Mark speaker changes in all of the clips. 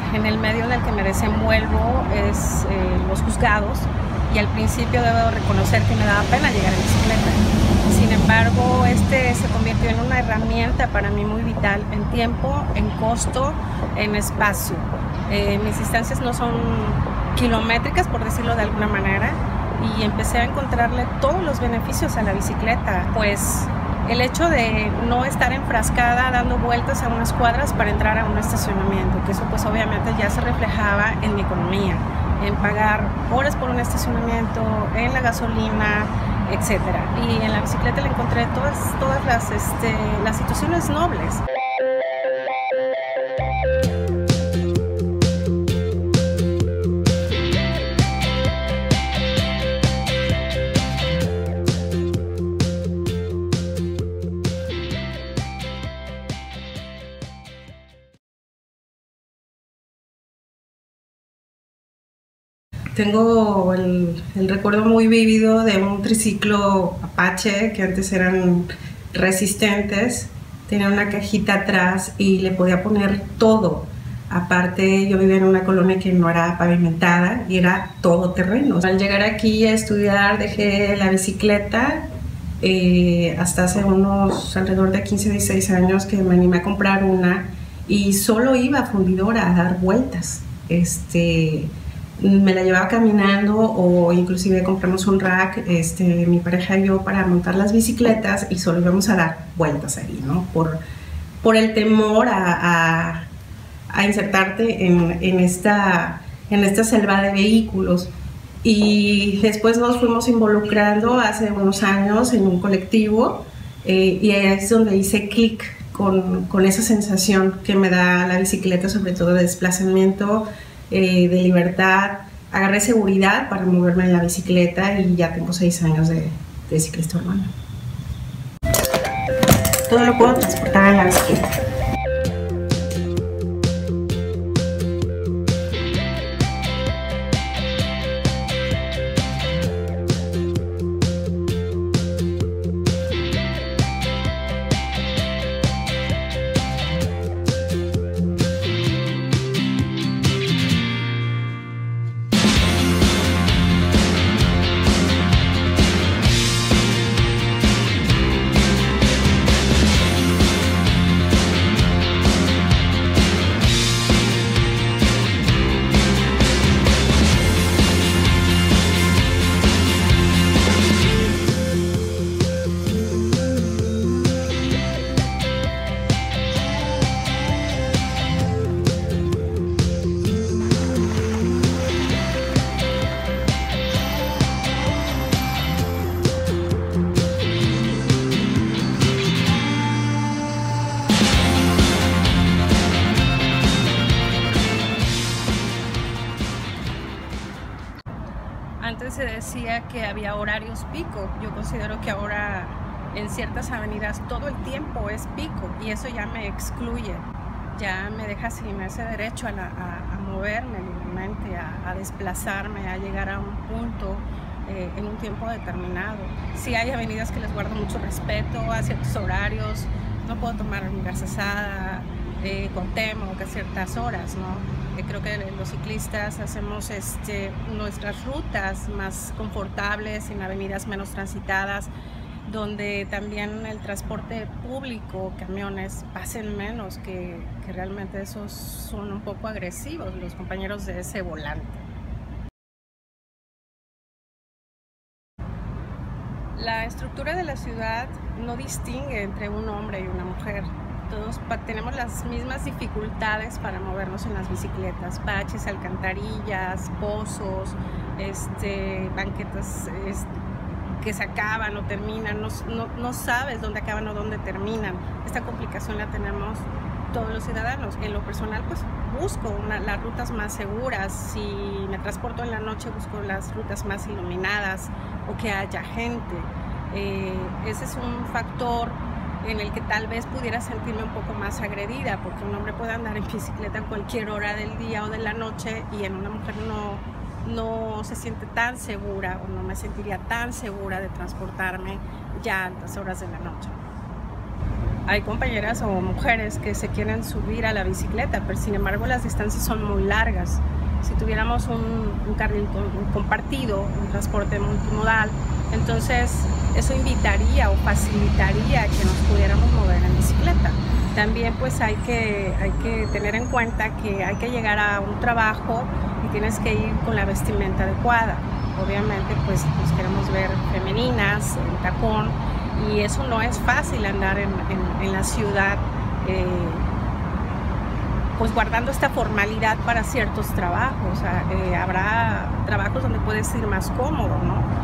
Speaker 1: en el medio en el que me desenvuelvo es los juzgados, y al principio debo reconocer que me daba pena llegar en bicicleta. Sin embargo, se convirtió en una herramienta para mí muy vital en tiempo, en costo, en espacio. Mis distancias no son kilométricas, por decirlo de alguna manera, y empecé a encontrarle todos los beneficios a la bicicleta, pues el hecho de no estar enfrascada dando vueltas a unas cuadras para entrar a un estacionamiento, que eso pues obviamente ya se reflejaba en mi economía, en pagar horas por un estacionamiento, en la gasolina, etcétera. Y en la bicicleta le encontré todas las situaciones nobles. Tengo el recuerdo muy vívido de un triciclo Apache que antes eran resistentes, tenía una cajita atrás y le podía poner todo. Aparte, yo vivía en una colonia que no era pavimentada y era todo terreno. Al llegar aquí a estudiar dejé la bicicleta hasta hace alrededor de 15 o 16 años que me animé a comprar una y solo iba a Fundidora a dar vueltas. Me la llevaba caminando o inclusive compramos un rack, mi pareja y yo, para montar las bicicletas y solo íbamos a dar vueltas ahí, ¿no? Por el temor a insertarte en esta selva de vehículos. Y después nos fuimos involucrando hace unos años en un colectivo y es donde hice clic con esa sensación que me da la bicicleta, sobre todo de desplazamiento, de libertad. Agarré seguridad para moverme en la bicicleta y ya tengo 6 años de ciclista urbano. Todo lo puedo transportar en la bicicleta. Antes se decía que había horarios pico. Yo considero que ahora en ciertas avenidas todo el tiempo es pico y eso ya me excluye, ya me deja sin ese derecho a moverme libremente, a desplazarme, a llegar a un punto en un tiempo determinado. Sí hay avenidas que les guardo mucho respeto a ciertos horarios, no puedo tomar mi garzazada con Cuauhtémoc a ciertas horas, ¿no? Creo que los ciclistas hacemos nuestras rutas más confortables en avenidas menos transitadas, donde también el transporte público, camiones, pasen menos, que realmente esos son un poco agresivos los compañeros de ese volante. La estructura de la ciudad no distingue entre un hombre y una mujer. Todos tenemos las mismas dificultades para movernos en las bicicletas: baches, alcantarillas, pozos, banquetas que se acaban o terminan, no sabes dónde acaban o dónde terminan. Esta complicación la tenemos todos los ciudadanos. En lo personal, pues busco las rutas más seguras. Si me transporto en la noche, busco las rutas más iluminadas o que haya gente. Ese es un factor en el que tal vez pudiera sentirme un poco más agredida, porque un hombre puede andar en bicicleta a cualquier hora del día o de la noche y en una mujer no se siente tan segura, o no me sentiría tan segura de transportarme ya a altas horas de la noche. hay compañeras o mujeres que se quieren subir a la bicicleta, pero sin embargo las distancias son muy largas. Si tuviéramos un carril compartido, un transporte multimodal, entonces eso invitaría o facilitaría que nos pudiéramos mover en bicicleta. También pues hay que tener en cuenta que hay que llegar a un trabajo y tienes que ir con la vestimenta adecuada. Obviamente pues nos queremos ver femeninas, en tacón, y eso no es fácil andar en la ciudad pues guardando esta formalidad para ciertos trabajos. Habrá trabajos donde puedes ir más cómodo, ¿no?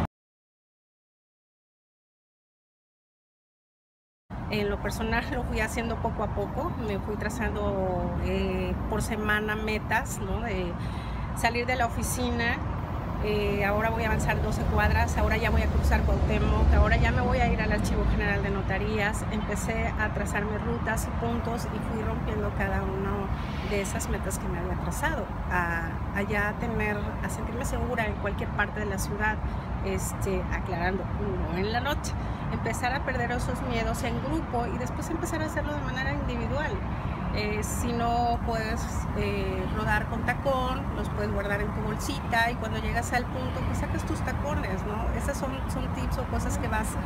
Speaker 1: En lo personal lo fui haciendo poco a poco, me fui trazando por semana metas, ¿no? De salir de la oficina, ahora voy a avanzar 12 cuadras, ahora ya voy a cruzar Cuauhtémoc, ahora ya me voy a ir al Archivo General de Notarías. Empecé a trazarme rutas y puntos y fui rompiendo cada una de esas metas que me había trazado, a sentirme segura en cualquier parte de la ciudad, aclarando, no en la noche. Empezar a perder esos miedos en grupo y después empezar a hacerlo de manera individual. Si no puedes rodar con tacón, los puedes guardar en tu bolsita y cuando llegas al punto pues sacas tus tacones, ¿no? Esas son tips o cosas que vas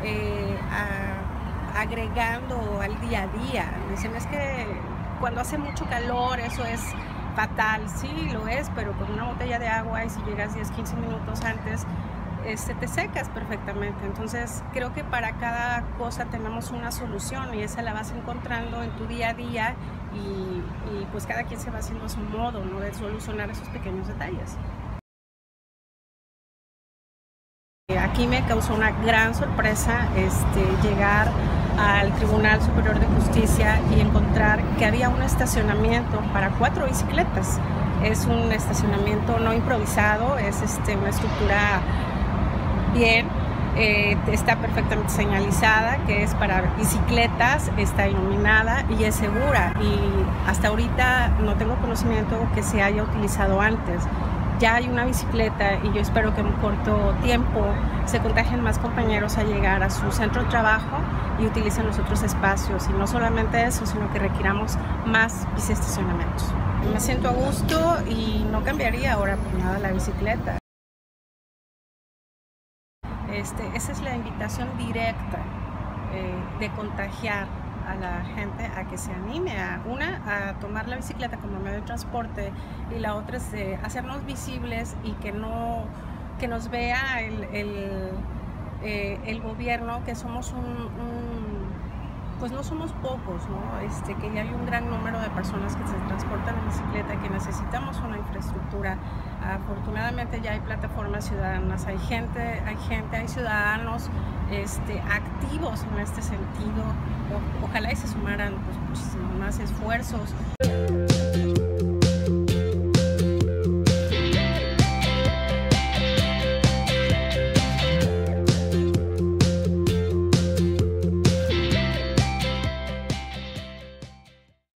Speaker 1: agregando al día a día. Dicen, es que cuando hace mucho calor eso es fatal. Sí, lo es, pero con una botella de agua y si llegas 10-15 minutos antes, te secas perfectamente. Entonces creo que para cada cosa tenemos una solución y esa la vas encontrando en tu día a día y pues cada quien se va haciendo a su modo, ¿no? De solucionar esos pequeños detalles. Aquí me causó una gran sorpresa llegar al Tribunal Superior de Justicia y encontrar que había un estacionamiento para 4 bicicletas. Es un estacionamiento no improvisado, es una estructura bien, está perfectamente señalizada, que es para bicicletas, está iluminada y es segura, y hasta ahorita no tengo conocimiento que se haya utilizado antes. Ya hay una bicicleta y yo espero que en un corto tiempo se contagien más compañeros a llegar a su centro de trabajo y utilicen los otros espacios, y no solamente eso, sino que requiramos más biciestacionamientos. Me siento a gusto y no cambiaría ahora por nada la bicicleta. Esa es la invitación directa de contagiar a la gente a que se anime a tomar la bicicleta como medio de transporte, y la otra es hacernos visibles y que nos vea el gobierno, que somos pues no somos pocos, ¿no? Que ya hay un gran número de personas que se transportan en bicicleta, que necesitamos una infraestructura. Afortunadamente ya hay plataformas ciudadanas, hay ciudadanos activos en este sentido. Ojalá y se sumaran pues muchísimos más esfuerzos.